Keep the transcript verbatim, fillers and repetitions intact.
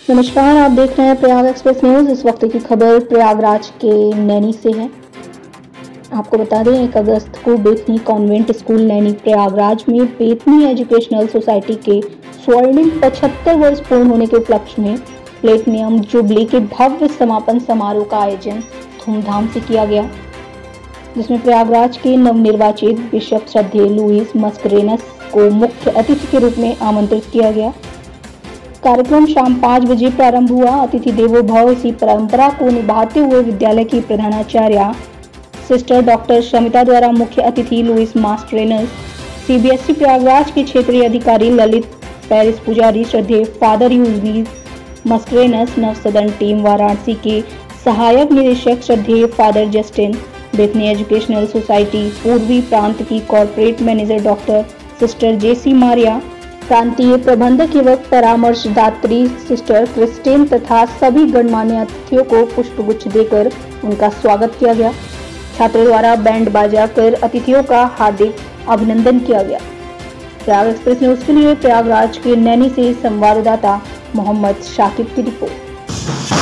नमस्कार, आप देख रहे हैं प्रयाग एक्सप्रेस न्यूज। इस वक्त की खबर प्रयागराज के नैनी से है। आपको बता दें, एक अगस्त को Bethany convent school Naini Prayagraj में बेतनी एजुकेशनल सोसाइटी के स्वर्णिम पचहत्तर वर्ष पूर्ण होने के उपलक्ष्य में प्लेटिनियम जुबली के भव्य समापन समारोह का आयोजन धूमधाम से किया गया, जिसमें प्रयागराज के नवनिर्वाचित बिशप श्रद्धेय लुइस मस्करेनस को मुख्य अतिथि के रूप में आमंत्रित किया गया। कार्यक्रम शाम पाँच बजे प्रारंभ हुआ। अतिथि देवो भव इसी परंपरा को निभाते हुए विद्यालय की प्रधानाचार्य सिस्टर डॉक्टर शमिता द्वारा मुख्य अतिथि लुइस मास्ट्रेनस, सीबीएसई प्रयागराज के क्षेत्रीय अधिकारी ललित पेरिस पुजारी श्रद्धेय फादर यूजीस मस्ट्रेनस, नवसदन टीम वाराणसी के सहायक निदेशक श्रद्धेय father Justin, Bethany educational society पूर्वी प्रांत की corporate manager doctor sister Jessy Maria, प्रांतीय प्रबंधक एवं परामर्शदात्री सिस्टर क्रिस्टीन तथा सभी गणमान्य अतिथियों को पुष्पगुच्छ देकर उनका स्वागत किया गया। छात्रों द्वारा बैंड बाजा कर अतिथियों का हार्दिक अभिनंदन किया गया। प्रयाग एक्सप्रेस न्यूज के लिए प्रयागराज के नैनी से संवाददाता मोहम्मद शाकिब की रिपोर्ट।